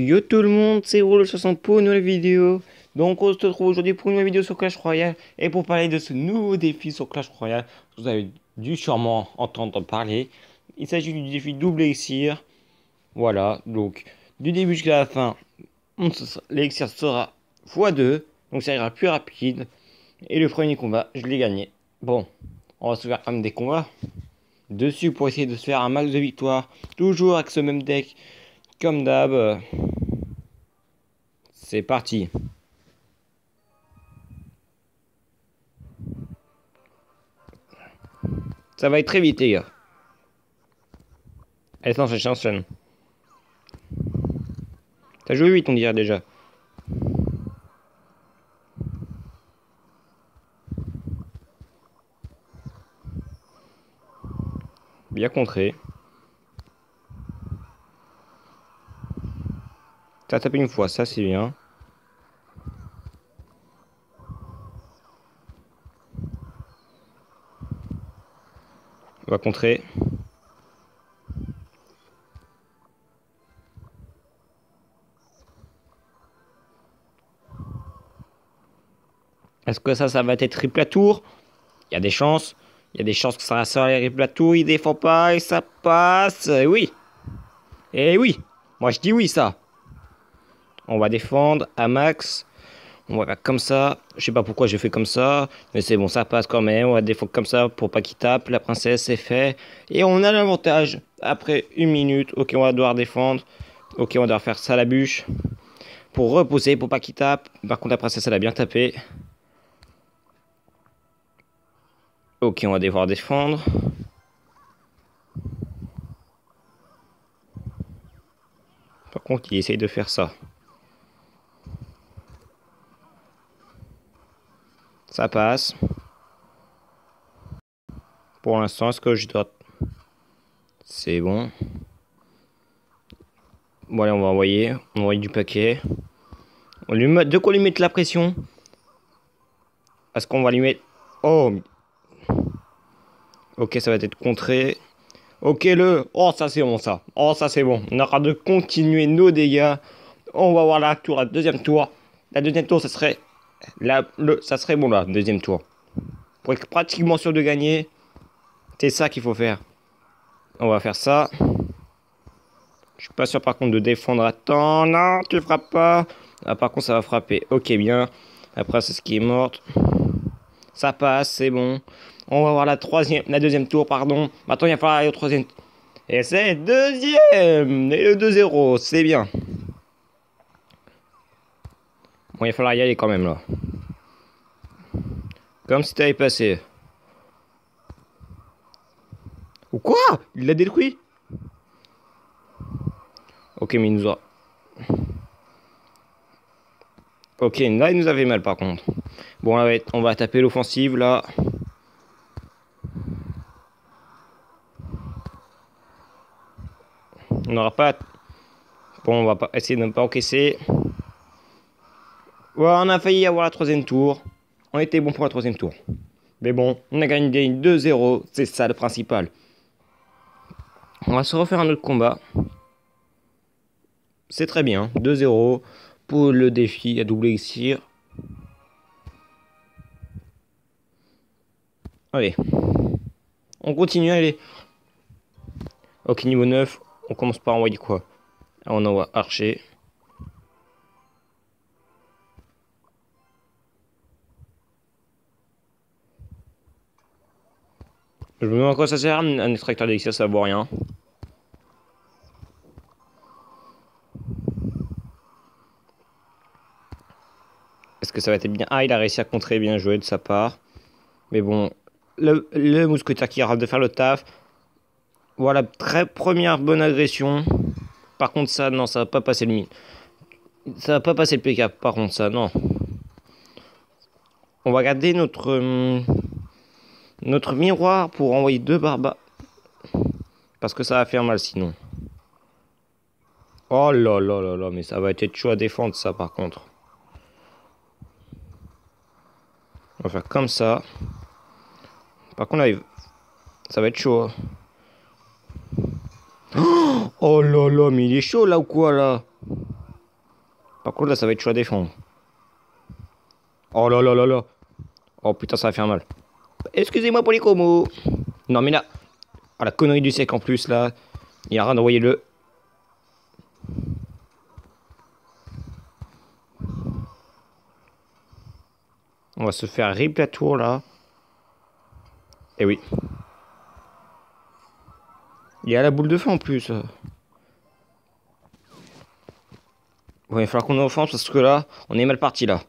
Yo tout le monde, c'est Roule60 pour une nouvelle vidéo. Donc on se retrouve aujourd'hui pour une nouvelle vidéo sur Clash Royale. Et pour parler de ce nouveau défi sur Clash Royale, vous avez dû sûrement entendre parler. Il s'agit du défi double élixir. Voilà, donc du début jusqu'à la fin, l'élixir sera x2. Donc ça ira plus rapide. Et le premier combat, je l'ai gagné. Bon, on va se faire quand même des combats dessus pour essayer de se faire un max de victoires. Toujours avec ce même deck. Comme d'hab. C'est parti. Ça va être très vite, les gars. Allez, non, j'enchaîne. T'as joué 8, on dirait déjà. Bien contré. T'as tapé une fois, ça c'est bien. On va contrer. Est-ce que ça va être triple à tour? Il y a des chances. Il y a des chances que ça sort les triple à tour. Il défend pas et ça passe. Oui. Et oui. Moi je dis oui ça. On va défendre à max. On va faire comme ça. Je sais pas pourquoi j'ai fait comme ça. Mais c'est bon, ça passe quand même. On va défendre comme ça pour pas qu'il tape. La princesse, c'est fait. Et on a l'avantage. Après une minute. Ok, on va devoir défendre. Ok, on va devoir faire ça à la bûche. Pour reposer, pour pas qu'il tape. Par contre, la princesse, elle a bien tapé. Ok, on va devoir défendre. Par contre, il essaye de faire ça. Ça passe. Pour l'instant, est-ce que je dois... C'est bon. Bon, allez, on va envoyer. On envoie du paquet. On lui met... De quoi lui mettre la pression? Est-ce qu'on va lui mettre... Oh. Ok, ça va être contré. Ok, le... Oh, ça c'est bon, ça. Oh, ça c'est bon. On aura de continuer nos dégâts. On va voir la tour, la deuxième tour. La deuxième tour, ça serait... Ça serait bon, là, deuxième tour. Pour être pratiquement sûr de gagner. C'est ça qu'il faut faire. On va faire ça. Je suis pas sûr par contre de défendre à temps. Non, tu frappes pas. Ah, par contre, ça va frapper. Ok, bien. Après, c'est ce qui est morte. Ça passe, c'est bon. On va voir la deuxième tour, pardon. Maintenant, il va falloir aller au troisième. Et c'est deuxième. Et le 2-0, c'est bien. Bon, il va falloir y aller quand même, là. Comme si t'avais passé. Ou quoi? Il l'a détruit? Ok, mais il nous a... Ok, là, il nous avait mal, par contre. Bon, on va taper l'offensive, là. On n'aura pas... Bon, on va pas essayer de ne pas encaisser. Ouais, on a failli avoir la troisième tour. On était bon pour la troisième tour. Mais bon, on a gagné 2-0. C'est ça le principal. On va se refaire un autre combat. C'est très bien. 2-0 pour le défi à double élixir. Allez. On continue, allez. Ok, niveau 9. On commence par envoyer quoi? On envoie archer. Je me demande à quoi ça sert un extracteur d'élixir, ça vaut rien. Est-ce que ça va être bien? Ah, il a réussi à contrer, bien joué de sa part. Mais bon, le mousquetaire qui rate de faire le taf. Voilà, très première bonne agression. Par contre, ça, non, ça va pas passer le mine. Ça va pas passer le PK, par contre, ça, non. On va garder notre miroir pour envoyer 2 barbares. Parce que ça va faire mal sinon. Oh là là là là, mais ça va être chaud à défendre, ça, par contre. On va faire comme ça. Par contre, là, ça va être chaud. Oh là là, mais il est chaud, là, ou quoi, là? Par contre, là, ça va être chaud à défendre. Oh là là là là. Oh putain, ça va faire mal. Excusez-moi pour les comos. Non, mais là. Ah, la connerie du siècle en plus, là. Il y a rien d'envoyer le. On va se faire rip la tour, là. Et oui. Il y a la boule de feu en plus. Ouais, il va falloir qu'on ait offense parce que là, on est mal parti là.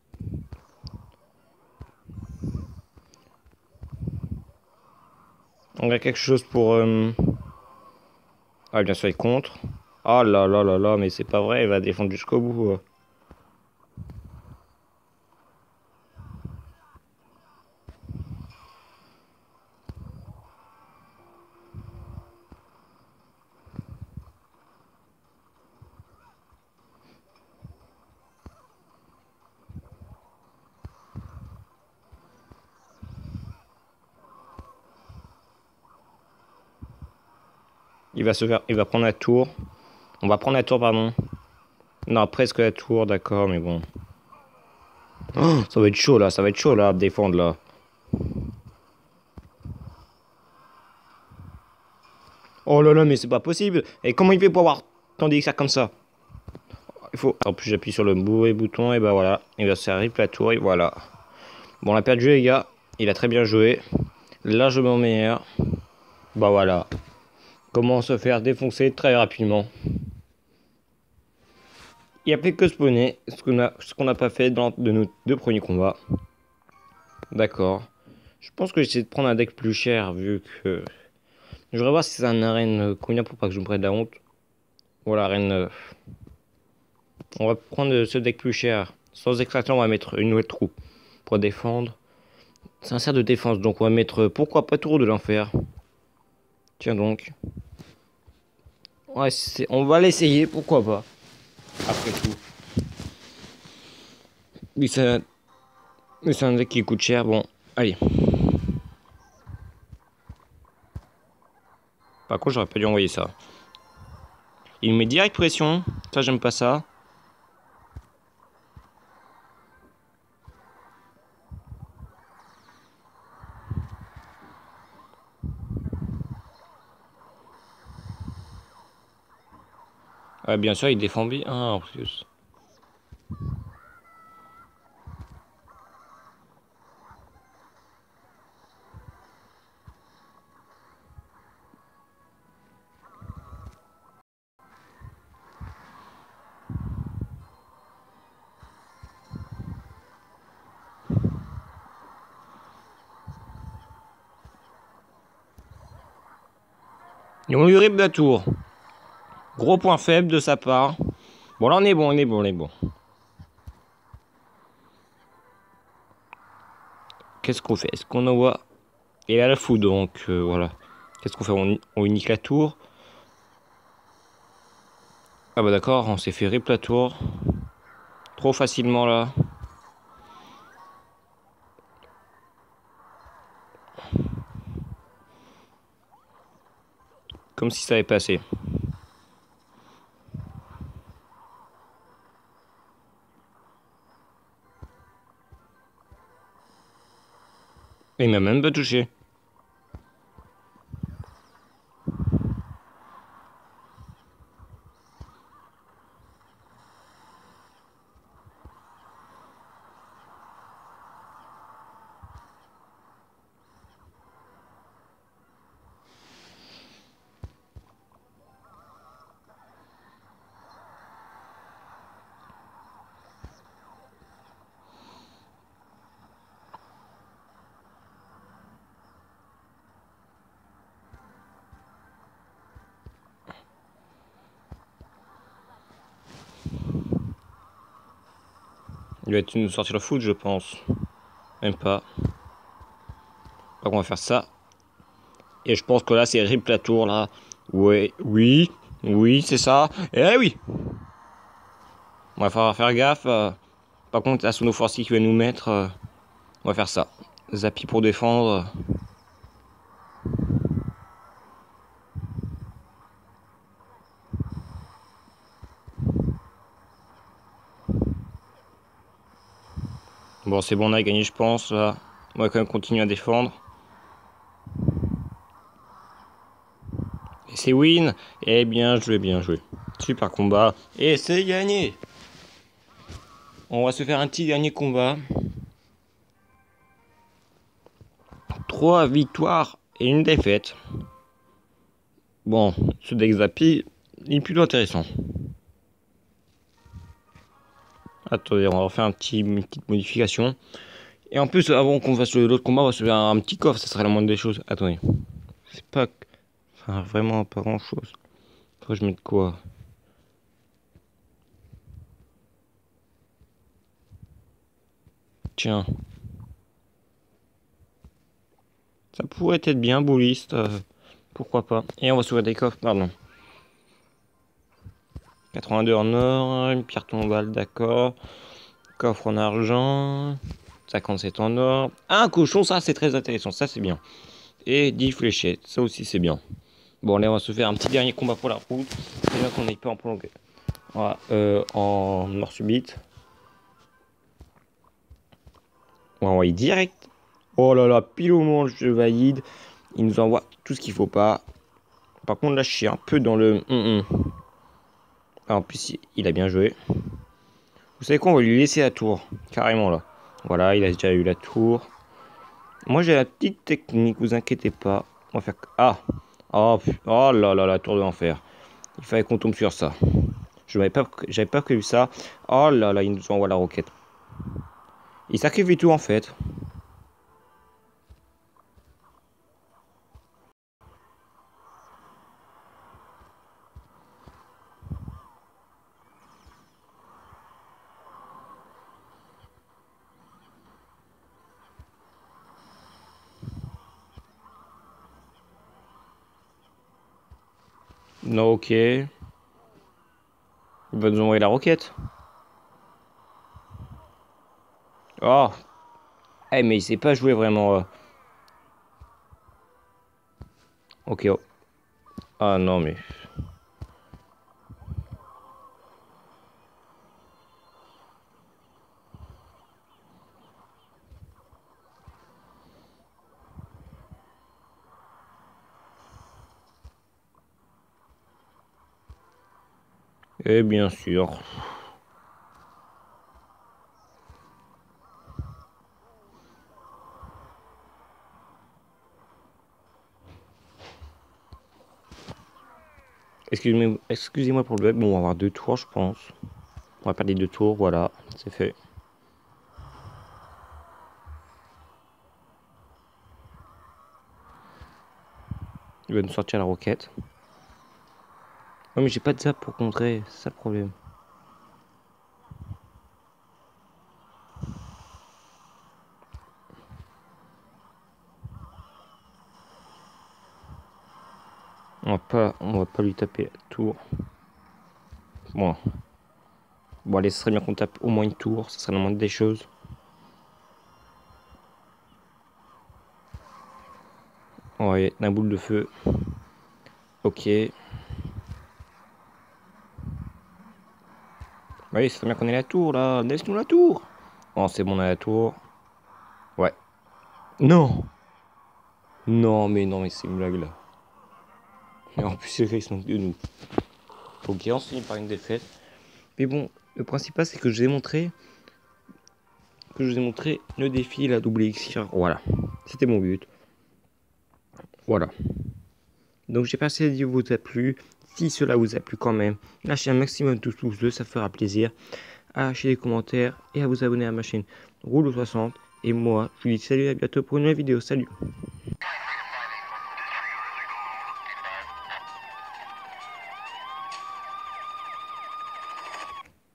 On a quelque chose pour. Ah, bien sûr, il est contre. Ah là là là là, mais c'est pas vrai, il va défendre jusqu'au bout. Il va se faire. Il va prendre la tour. On va prendre la tour, pardon. Non, presque la tour, d'accord, mais bon. Oh, ça va être chaud là, ça va être chaud là à défendre là. Oh là là, mais c'est pas possible. Et comment il fait pour avoir tant d'XR comme ça? Il faut. En plus, j'appuie sur le mauvais bouton et bah voilà. Il va se faire rip la tour et voilà. Bon, on a perdu les gars. Il a très bien joué. Largement meilleur. Bah voilà. Comment se faire défoncer très rapidement. Il n'y a plus que spawner, ce qu'on n'a pas fait dans de nos deux premiers combats. D'accord. Je pense que j'essaie de prendre un deck plus cher vu que. Je voudrais voir si c'est un arène combien pour pas que je me prenne la honte. Voilà, arène. On va prendre ce deck plus cher. Sans extraction, on va mettre une nouvelle troupe pour défendre. C'est un cerf de défense, donc on va mettre pourquoi pas tour de l'enfer. Tiens donc. Ouais, on va l'essayer, pourquoi pas. Après tout. Oui, c'est un deck qui coûte cher. Bon, allez. Par contre, j'aurais pas dû envoyer ça. Il met direct pression. Ça, j'aime pas ça. Ouais, bien sûr, il défend bien en plus. Et on lui rip la tour. Gros point faible de sa part. Bon, là, on est bon, on est bon, on est bon. Qu'est-ce qu'on fait? Est-ce qu'on envoie. Il est à la fou, donc voilà. Qu'est-ce qu'on fait? On unique la tour. Ah bah d'accord, on s'est fait rip la tour. Trop facilement là. Comme si ça avait passé. Et il m'a même pas touché. Il va nous sortir le foot, je pense. Même pas. Donc on va faire ça. Et je pense que là, c'est rip la tour là. Ouais, oui, oui, c'est ça. Eh oui. On va falloir faire gaffe. Par contre, la Sono Forcy qui va nous mettre. On va faire ça. Zappy pour défendre. Bon, c'est bon, on a gagné, je pense. Là. On va quand même continuer à défendre. Et c'est win. Et bien joué, bien joué. Super combat. Et c'est gagné. On va se faire un petit dernier combat. 3 victoires et une défaite. Bon, ce deck Zappy, il est plutôt intéressant. Attendez, on va refaire une petite modification. Et en plus, avant qu'on fasse l'autre combat, on va se faire un petit coffre, ça serait la moindre des choses. Attendez. C'est pas... Enfin, vraiment pas grand chose. Faut que je mette quoi? Tiens. Ça pourrait être bien, bouliste. Pourquoi pas. Et on va s'ouvrir des coffres, pardon. 82 en or, une pierre tombale, d'accord. Coffre en argent. 57 en or. Un cochon, ça c'est très intéressant, ça c'est bien. Et 10 fléchettes, ça aussi c'est bien. Bon, là on va se faire un petit dernier combat pour la route. Déjà qu'on n'est pas en prolongé. Voilà, en mort subite. On va envoyer direct. Oh là là, pile au moment où je valide. Il nous envoie tout ce qu'il faut pas. Par contre, là je suis un peu dans le... Ah, en plus, il a bien joué. Vous savez quoi, on va lui laisser la tour. Carrément là. Voilà, il a déjà eu la tour. Moi j'ai la petite technique, vous inquiétez pas. On va faire... Ah. Oh, oh là là, la tour de l'enfer. Il fallait qu'on tombe sur ça. J'avais pas prévu ça. Oh là là, il nous envoie la roquette. Il sacrifie tout en fait. Non, ok. Il va nous envoyer la roquette. Oh. Eh, mais il sait pas jouer vraiment. Ok. Oh. Ah non, mais... Eh bien sûr. Excusez-moi pour le bug. Bon, on va avoir 2 tours, je pense. On va perdre les 2 tours, voilà. C'est fait. Il va nous sortir la roquette. Oh, mais j'ai pas de zap pour contrer. C'est ça le problème. On va pas lui taper la tour. Bon. Bon, allez, ce serait bien qu'on tape au moins une tour. Ça serait la moindre des choses. Ouais, la boule de feu. Ok. Oui, c'est très bien qu'on ait la tour là. Laisse-nous la tour. Oh, c'est bon, on a la tour. Ouais. Non. Non, mais c'est une blague là. Et en plus, les gars, ils sont de nous. Ok, on finit par une défaite. Mais bon, le principal, c'est que je vous ai montré. Le défi, la double élixir. Voilà. C'était mon but. Voilà. Donc, j'ai passé à dire vous a plu. Si cela vous a plu quand même, lâchez un maximum de pouces bleus, ça fera plaisir. À lâcher des commentaires et à vous abonner à ma chaîne Roule 60. Et moi, je vous dis salut, à bientôt pour une nouvelle vidéo. Salut!